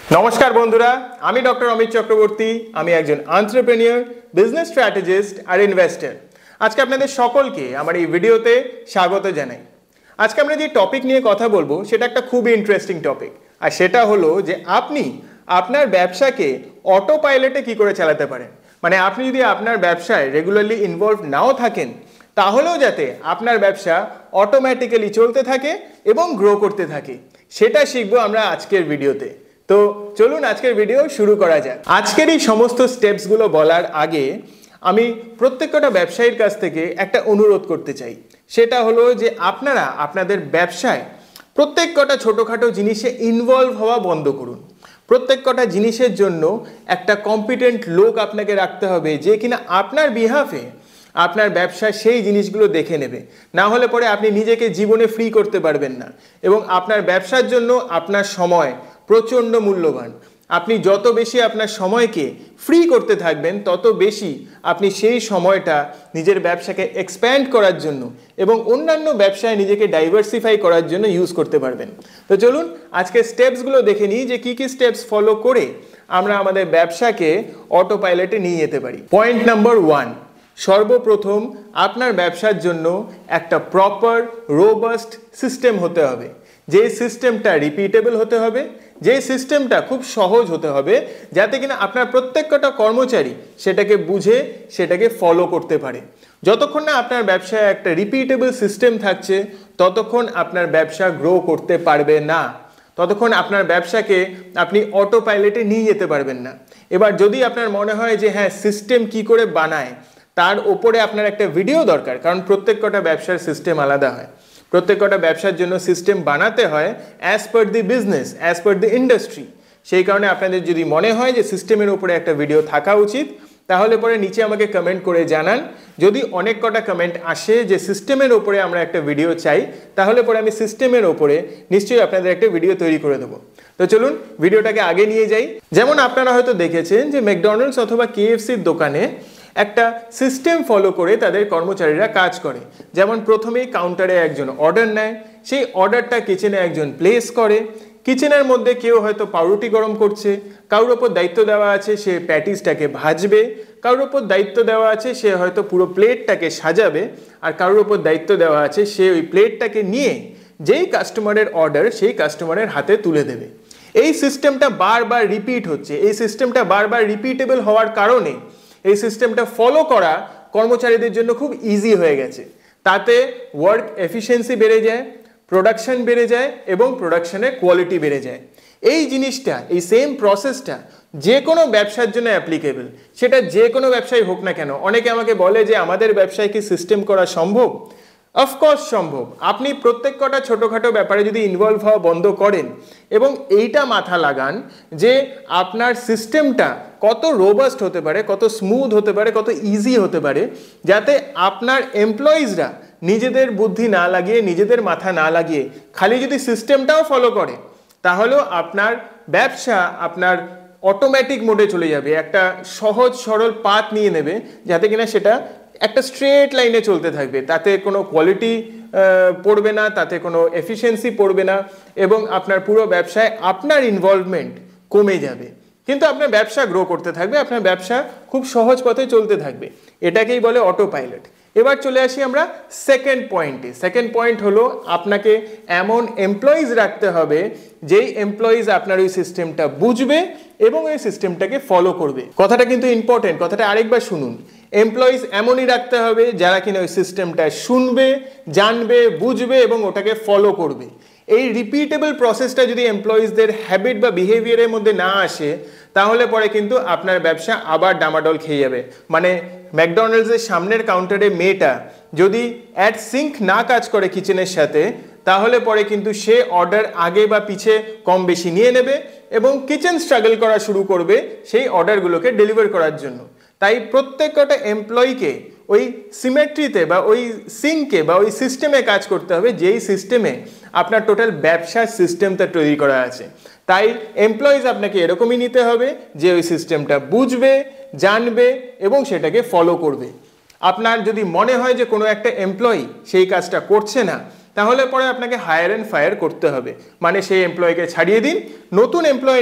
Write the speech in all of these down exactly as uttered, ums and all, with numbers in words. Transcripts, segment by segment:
নমস্কার বন্ধুরা, আমি ডক্টর অমিত চক্রবর্তী। আমি একজন এন্টারপ্রেনিউর, বিজনেস স্ট্র্যাটেজিস্ট আর ইনভেস্টর। আজকে আপনাদের সকলকে আমার এই ভিডিওতে স্বাগত জানাই। আজকে আমরা যে টপিক নিয়ে কথা বলবো সেটা একটা খুবই ইন্টারেস্টিং টপিক, আর সেটা হলো যে আপনি আপনার ব্যবসাকে অটো পাইলটে কী করে চালাতে পারেন। মানে আপনি যদি আপনার ব্যবসায় রেগুলারলি ইনভলভ নাও থাকেন, তাহলেও যাতে আপনার ব্যবসা অটোমেটিক্যালি চলতে থাকে এবং গ্রো করতে থাকে, সেটা শিখবো আমরা আজকের ভিডিওতে। তো চলুন আজকের ভিডিও শুরু করা যাক। আজকের এই সমস্ত স্টেপসগুলো বলার আগে আমি প্রত্যেকটা ব্যবসায়ীর কাছ থেকে একটা অনুরোধ করতে চাই। সেটা হলো যে আপনারা আপনাদের ব্যবসায় প্রত্যেক কটা ছোটোখাটো জিনিসে ইনভলভ হওয়া বন্ধ করুন। প্রত্যেক কটা জিনিসের জন্য একটা কম্পিটেন্ট লোক আপনাকে রাখতে হবে, যে কিনা আপনার বিহাফে আপনার ব্যবসায় সেই জিনিসগুলো দেখে নেবে। না হলে পরে আপনি নিজেকে জীবনে ফ্রি করতে পারবেন না, এবং আপনার ব্যবসার জন্য আপনার সময় প্রচণ্ড মূল্যবান। আপনি যত বেশি আপনার সময়কে ফ্রি করতে থাকবেন, তত বেশি আপনি সেই সময়টা নিজের ব্যবসাকে এক্সপ্যান্ড করার জন্য এবং অন্যান্য ব্যবসায় নিজেকে ডাইভার্সিফাই করার জন্য ইউজ করতে পারবেন। তো চলুন আজকে স্টেপসগুলো দেখে নিই যে কী কী স্টেপস ফলো করে আমরা আমাদের ব্যবসাকে অটো পাইলটে নিয়ে যেতে পারি। পয়েন্ট নাম্বার ওয়ান, সর্বপ্রথম আপনার ব্যবসার জন্য একটা প্রপার রোবাস্ট সিস্টেম হতে হবে। যে সিস্টেমটা রিপিটেবল হতে হবে, যে সিস্টেমটা খুব সহজ হতে হবে, যাতে কিনা আপনার প্রত্যেকটা কর্মচারী সেটাকে বুঝে সেটাকে ফলো করতে পারে। যতক্ষণ না আপনার ব্যবসায় একটা রিপিটেবল সিস্টেম থাকছে, ততক্ষণ আপনার ব্যবসা গ্রো করতে পারবে না, ততক্ষণ আপনার ব্যবসাকে আপনি অটো পাইলটে নিয়ে যেতে পারবেন না। এবার যদি আপনার মনে হয় যে হ্যাঁ, সিস্টেম কি করে বানায় তার ওপরে আপনার একটা ভিডিও দরকার, কারণ প্রত্যেক কটা ব্যবসার সিস্টেম আলাদা হয়। প্রত্যেক কটা ব্যবসার জন্য সিস্টেম বানাতে হয় as per the business, as per the industry. সেই কারণে আপনাদের যদি মনে হয় যে সিস্টেমের উপরে একটা ভিডিও থাকা উচিত, তাহলে পরে নিচে আমাকে কমেন্ট করে জানান। যদি অনেক কটা কমেন্ট আসে যে সিস্টেমের ওপরে আমরা একটা ভিডিও চাই, তাহলে পরে আমি সিস্টেমের ওপরে নিশ্চয়ই আপনাদের একটা ভিডিও তৈরি করে দেবো। তো চলুন ভিডিওটাকে আগে নিয়ে যাই। যেমন আপনারা হয়তো দেখেছেন যে ম্যাকডোনাল্ডস অথবা কেএফসির দোকানে একটা সিস্টেম ফলো করে তাদের কর্মচারীরা কাজ করে। যেমন প্রথমেই কাউন্টারে একজন অর্ডার নেয়, সেই অর্ডারটা কিচেনে একজন প্লেস করে। কিচেনের মধ্যে কেউ হয়তো পাউরুটি গরম করছে, কারোর ওপর দায়িত্ব দেওয়া আছে সে প্যাটিসটাকে ভাজবে, কারোর ওপর দায়িত্ব দেওয়া আছে সে হয়তো পুরো প্লেটটাকে সাজাবে, আর কারোর ওপর দায়িত্ব দেওয়া আছে সে ওই প্লেটটাকে নিয়ে যেই কাস্টমারের অর্ডার সেই কাস্টমারের হাতে তুলে দেবে। এই সিস্টেমটা বারবার রিপিট হচ্ছে। এই সিস্টেমটা বারবার রিপিটেবল হওয়ার কারণে এই সিস্টেমটা ফলো করা কর্মচারীদের জন্য খুব ইজি হয়ে গেছে। তাতে ওয়ার্ক এফিসিয়েন্সি বেড়ে যায়, প্রোডাকশন বেড়ে যায় এবং প্রোডাকশনের কোয়ালিটি বেড়ে যায়। এই জিনিসটা, এই সেম প্রসেসটা যে কোনো ব্যবসার জন্য অ্যাপ্লিকেবল, সেটা যে কোনো ব্যবসায় হোক না কেন। অনেকে আমাকে বলে যে আমাদের ব্যবসায় কি সিস্টেম করা সম্ভব? অফকোর্স সম্ভব। আপনি প্রত্যেক কটা ছোটোখাটো ব্যাপারে যদি ইনভলভ হওয়া বন্ধ করেন এবং এইটা মাথা লাগান যে আপনার সিস্টেমটা কত রোবাস্ট হতে পারে, কত স্মুথ হতে পারে, কত ইজি হতে পারে, যাতে আপনার এমপ্লয়িজরা নিজেদের বুদ্ধি না লাগিয়ে, নিজেদের মাথা না লাগিয়ে খালি যদি সিস্টেমটাও ফলো করে, তাহলেও আপনার ব্যবসা আপনার অটোমেটিক মোডে চলে যাবে, একটা সহজ সরল পাথ নিয়ে নেবে, যাতে কিনা সেটা একটা স্ট্রেট লাইনে চলতে থাকবে। তাতে কোনো কোয়ালিটি পড়বে না, তাতে কোনো এফিসিয়েন্সি পড়বে না, এবং আপনার পুরো ব্যবসায় আপনার ইনভলভমেন্ট কমে যাবে, কিন্তু আপনার ব্যবসা গ্রো করতে থাকবে, আপনার ব্যবসা খুব সহজ পথে চলতে থাকবে। এটাকেই বলে অটো পাইলট। এবার চলে আসি আমরা সেকেন্ড পয়েন্টে। সেকেন্ড পয়েন্ট হলো আপনাকে এমন এমপ্লয়িজ রাখতে হবে যেই এমপ্লয়িজ আপনার ওই সিস্টেমটা বুঝবে এবং ওই সিস্টেমটাকে ফলো করবে। কথাটা কিন্তু ইম্পর্টেন্ট, কথাটা আরেকবার শুনুন। এমপ্লয়িজ এমনই রাখতে হবে যারা কিনা ওই সিস্টেমটা শুনবে, জানবে, বুঝবে এবং ওটাকে ফলো করবে। এই রিপিটেবল প্রসেসটা যদি এমপ্লয়িজদের হ্যাবিট বা বিহেভিয়ারের মধ্যে না আসে, তাহলে পরে কিন্তু আপনার ব্যবসা আবার ডামাডোল খেয়ে যাবে। মানে ম্যাকডোনাল্ডসের সামনের কাউন্টারে মেয়েটা যদি অ্যাট সিঙ্ক না কাজ করে কিচেনের সাথে, তাহলে পরে কিন্তু সে অর্ডার আগে বা পিছে কম বেশি নিয়ে নেবে এবং কিচেন স্ট্রাগল করা শুরু করবে সেই অর্ডারগুলোকে ডেলিভার করার জন্য। তাই প্রত্যেকটা এমপ্লয়িকে ওই সিমেট্রিতে বা ওই সিঙ্কে বা ওই সিস্টেমে কাজ করতে হবে, যেই সিস্টেমে আপনার টোটাল ব্যবসার সিস্টেমটা তৈরি করা আছে। তাই এমপ্লয়িজ আপনাকে এরকমই নিতে হবে যে ওই সিস্টেমটা বুঝবে, জানবে এবং সেটাকে ফলো করবে। আপনার যদি মনে হয় যে কোনো একটা এমপ্লয়ি সেই কাজটা করছে না, তাহলে পরে আপনাকে হায়ার অ্যান্ড ফায়ার করতে হবে। মানে সেই এমপ্লয়িকে ছাড়িয়ে দিন, নতুন এমপ্লয়ি নিন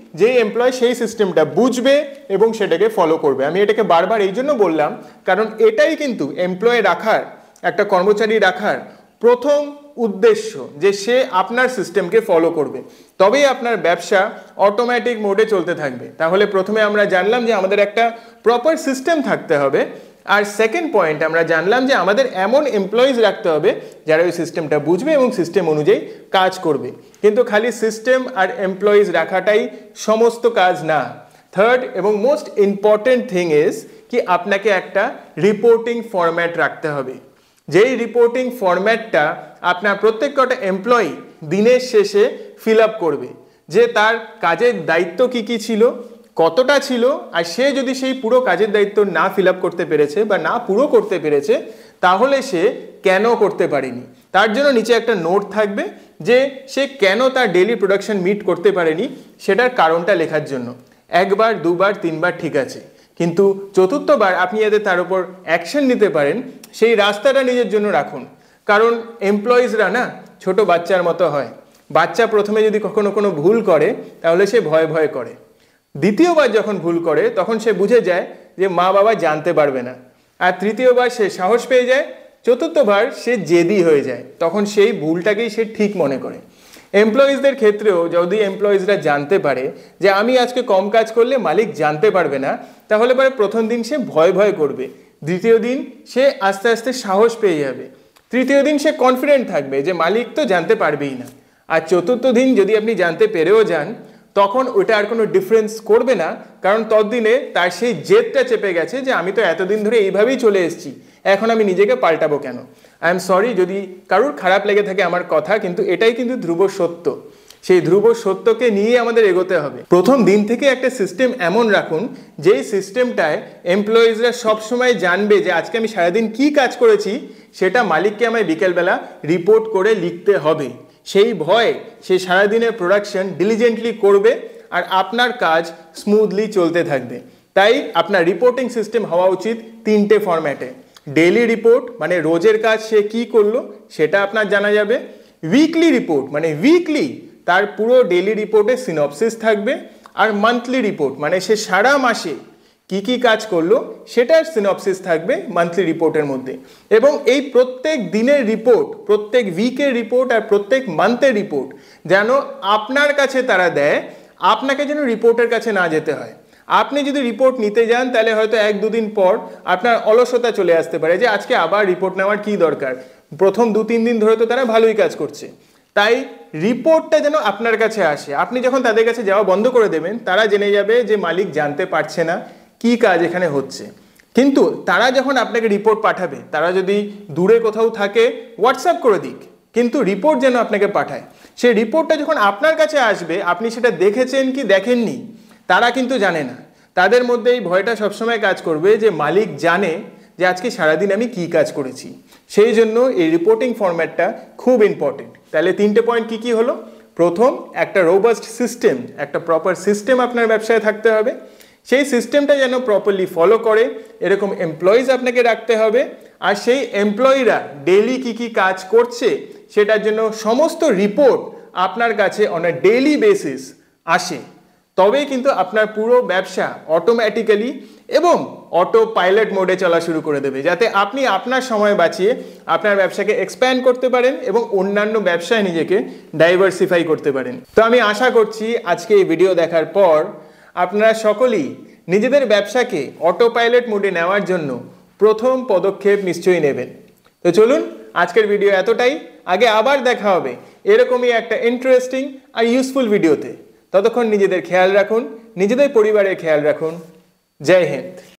যেই এমপ্লয় সেই সিস্টেমটা বুঝবে এবং সেটাকে ফলো করবে। আমি এটাকে বারবার এই জন্য বললাম কারণ এটাই কিন্তু এমপ্লয় রাখার, একটা কর্মচারী রাখার প্রথম উদ্দেশ্য, যে সে আপনার সিস্টেমকে ফলো করবে, তবেই আপনার ব্যবসা অটোমেটিক মোডে চলতে থাকবে। তাহলে প্রথমে আমরা জানলাম যে আমাদের একটা প্রপার সিস্টেম থাকতে হবে, আর সেকেন্ড পয়েন্ট আমরা জানলাম যে আমাদের এমন এমপ্লয়িজ রাখতে হবে যারা ওই সিস্টেমটা বুঝবে এবং সিস্টেম অনুযায়ী কাজ করবে। কিন্তু খালি সিস্টেম আর এমপ্লয়িজ রাখাটাই সমস্ত কাজ না। থার্ড এবং মোস্ট ইম্পর্টেন্ট থিং ইজ কি আপনাকে একটা রিপোর্টিং ফরম্যাট রাখতে হবে, যেই রিপোর্টিং ফরম্যাটটা আপনার প্রত্যেক কটা এমপ্লয়ি দিনের শেষে ফিল আপ করবে, যে তার কাজের দায়িত্ব কি কি ছিল, কতটা ছিল, আর সে যদি সেই পুরো কাজের দায়িত্ব না ফিল আপ করতে পেরেছে বা না পুরো করতে পেরেছে তাহলে সে কেন করতে পারেনি। তার জন্য নিচে একটা নোট থাকবে যে সে কেন তার ডেইলি প্রোডাকশন মিট করতে পারেনি সেটার কারণটা লেখার জন্য। একবার, দুবার, তিনবার ঠিক আছে, কিন্তু চতুর্থবার আপনি যাতে তার উপর অ্যাকশন নিতে পারেন সেই রাস্তাটা নিজের জন্য রাখুন। কারণ এমপ্লয়িজরা না ছোট বাচ্চার মতো হয়। বাচ্চা প্রথমে যদি কখনো কোনো ভুল করে তাহলে সে ভয়ে ভয়ে করে, দ্বিতীয়বার যখন ভুল করে তখন সে বুঝে যায় যে মা বাবা জানতে পারবে না, আর তৃতীয়বার সে সাহস পেয়ে যায়, চতুর্থবার সে জেদি হয়ে যায়, তখন সেই ভুলটাকেই সে ঠিক মনে করে। এমপ্লয়িজদের ক্ষেত্রেও যদি এমপ্লয়িজরা জানতে পারে যে আমি আজকে কম কাজ করলে মালিক জানতে পারবে না, তাহলে পরে প্রথম দিন সে ভয় ভয় করবে, দ্বিতীয় দিন সে আস্তে আস্তে সাহস পেয়ে যাবে, তৃতীয় দিন সে কনফিডেন্ট থাকবে যে মালিক তো জানতে পারবেই না, আর চতুর্থ দিন যদি আপনি জানতে পেরেও যান তখন ওটা আর কোনো ডিফারেন্স করবে না, কারণ ততদিনে তার সেই জেদটা চেপে গেছে যে আমি তো এতদিন ধরে এইভাবেই চলে এসেছি, এখন আমি নিজেকে পাল্টাবো কেন। আই এম সরি যদি কারুর খারাপ লেগে থাকে আমার কথা, কিন্তু এটাই কিন্তু ধ্রুব সত্য। সেই ধ্রুব সত্যকে নিয়ে আমাদের এগোতে হবে। প্রথম দিন থেকে একটা সিস্টেম এমন রাখুন যেই সিস্টেমটায় এমপ্লয়িজরা সবসময় জানবে যে আজকে আমি সারাদিন কি কাজ করেছি সেটা মালিককে আমায় বিকেলবেলা রিপোর্ট করে লিখতে হবে। সেই ভয়ে সে সারাদিনের প্রোডাকশন ডিলিজেন্টলি করবে আর আপনার কাজ স্মুথলি চলতে থাকবে। তাই আপনার রিপোর্টিং সিস্টেম হওয়া উচিত তিনটে ফরম্যাটে। ডেইলি রিপোর্ট মানে রোজের কাজ সে কি করলো সেটা আপনার জানা যাবে। উইকলি রিপোর্ট মানে উইকলি তার পুরো ডেইলি রিপোর্টে সিনপসিস থাকবে। আর মান্থলি রিপোর্ট মানে সে সারা মাসে কি কি কাজ করলো সেটার সিনপসিস থাকবে মান্থলি রিপোর্টের মধ্যে। এবং এই প্রত্যেক দিনের রিপোর্ট, প্রত্যেক উইকের রিপোর্ট আর প্রত্যেক মান্থের রিপোর্ট যেন আপনার কাছে তারা দেয়, আপনাকে যেন রিপোর্টের কাছে না যেতে হয়। আপনি যদি রিপোর্ট নিতে যান তাহলে হয়তো এক দুদিন পর আপনার অলসতা চলে আসতে পারে যে আজকে আবার রিপোর্ট নেওয়ার কি দরকার, প্রথম দু তিন দিন ধরে তো তারা ভালোই কাজ করছে। তাই রিপোর্টটা যেন আপনার কাছে আসে। আপনি যখন তাদের কাছে যাওয়া বন্ধ করে দেবেন তারা জেনে যাবে যে মালিক জানতে পারছে না কি কাজ এখানে হচ্ছে। কিন্তু তারা যখন আপনাকে রিপোর্ট পাঠাবে, তারা যদি দূরে কোথাও থাকে হোয়াটসঅ্যাপ করে দিক, কিন্তু রিপোর্ট যেন আপনাকে পাঠায়। সেই রিপোর্টটা যখন আপনার কাছে আসবে আপনি সেটা দেখেছেন কি দেখেননি তারা কিন্তু জানে না। তাদের মধ্যে এই ভয়টা সবসময় কাজ করবে যে মালিক জানে যে আজকে সারাদিন আমি কি কাজ করেছি। সেই জন্য এই রিপোর্টিং ফরম্যাটটা খুব ইম্পর্টেন্ট। তাহলে তিনটে পয়েন্ট কি কি হলো? প্রথম, একটা রোবাস্ট সিস্টেম, একটা প্রপার সিস্টেম আপনার ব্যবসায় থাকতে হবে। সেই সিস্টেমটা যেন প্রপারলি ফলো করে এরকম এমপ্লয়িজ আপনাকে রাখতে হবে। আর সেই এমপ্লয়িরা ডেইলি কি কি কাজ করছে সেটার জন্য সমস্ত রিপোর্ট আপনার কাছে অন আ ডেইলি বেসিস আসে। তবেই কিন্তু আপনার পুরো ব্যবসা অটোমেটিক্যালি এবং অটো পাইলট মোডে চলা শুরু করে দেবে, যাতে আপনি আপনার সময় বাঁচিয়ে আপনার ব্যবসাকে এক্সপ্যান্ড করতে পারেন এবং অন্যান্য ব্যবসায় নিজেকে ডাইভার্সিফাই করতে পারেন। তো আমি আশা করছি আজকে এই ভিডিও দেখার পর আপনারা সকলেই নিজেদের ব্যবসাকে অটো পাইলট মোডে নেওয়ার জন্য প্রথম পদক্ষেপ নিশ্চয়ই নেবেন। তো চলুন আজকের ভিডিও এতটাই। আগে আবার দেখা হবে এরকমই একটা ইন্টারেস্টিং আর ইউজফুল ভিডিওতে। ততক্ষণ নিজেদের খেয়াল রাখুন, নিজেদের পরিবারের খেয়াল রাখুন। জয় হিন্দ।